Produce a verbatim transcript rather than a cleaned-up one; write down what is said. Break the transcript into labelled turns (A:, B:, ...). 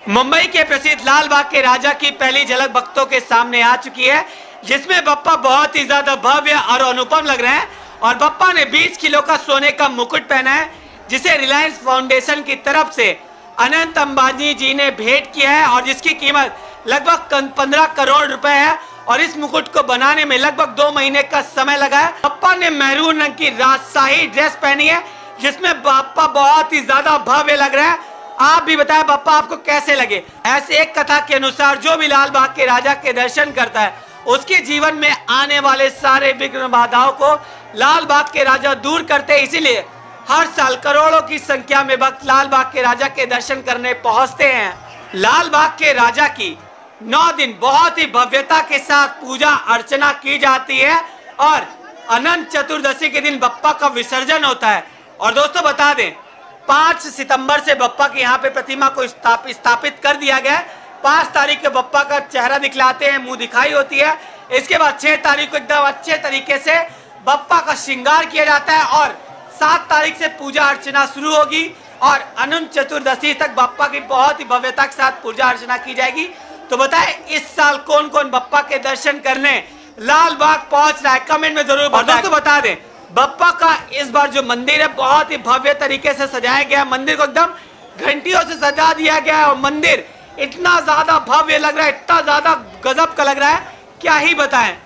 A: मुंबई के प्रसिद्ध लाल बाग के राजा की पहली झलक भक्तों के सामने आ चुकी है, जिसमें बप्पा बहुत ही ज्यादा भव्य और अनुपम लग रहे हैं। और बप्पा ने बीस किलो का सोने का मुकुट पहना है, जिसे रिलायंस फाउंडेशन की तरफ से अनंत अंबानी जी ने भेंट किया है और जिसकी कीमत लगभग पंद्रह करोड़ रुपए है। और इस मुकुट को बनाने में लगभग दो महीने का समय लगा है। बप्पा ने मैरून रंग की राजशाही ड्रेस पहनी है, जिसमें बप्पा बहुत ही ज्यादा भव्य लग रहा है। आप भी बताएं बप्पा आपको कैसे लगे। ऐसे एक कथा के अनुसार जो भी लाल बाग के राजा के दर्शन करता है, उसके जीवन में आने वाले सारे विघ्न बाधाओं को लाल बाग के राजा दूर करते हैं। इसीलिए हर साल करोड़ों की संख्या में भक्त लाल बाग के राजा के दर्शन करने पहुंचते हैं। लाल बाग के राजा की नौ दिन बहुत ही भव्यता के साथ पूजा अर्चना की जाती है और अनंत चतुर्दशी के दिन बप्पा का विसर्जन होता है। और दोस्तों बता दें, पाँच सितंबर से बप्पा की यहाँ पे प्रतिमा को स्थापित कर दिया गया है। पाँच तारीख को बप्पा का चेहरा दिखलाते हैं, मुंह दिखाई होती है। इसके बाद छह तारीख को एकदम अच्छे तरीके से बप्पा का श्रृंगार किया जाता है और सात तारीख से पूजा अर्चना शुरू होगी और अनंत चतुर्दशी तक बप्पा की बहुत ही भव्यता के साथ पूजा अर्चना की जाएगी। तो बताएं इस साल कौन कौन बप्पा के दर्शन करने लाल बाग पहुंच रहा है, कमेंट में जरूर बताएं। दोस्तों बता दें, बप्पा का इस बार जो मंदिर है बहुत ही भव्य तरीके से सजाया गया है। मंदिर को एकदम घंटियों से सजा दिया गया है और मंदिर इतना ज्यादा भव्य लग रहा है, इतना ज्यादा गजब का लग रहा है, क्या ही बताएं।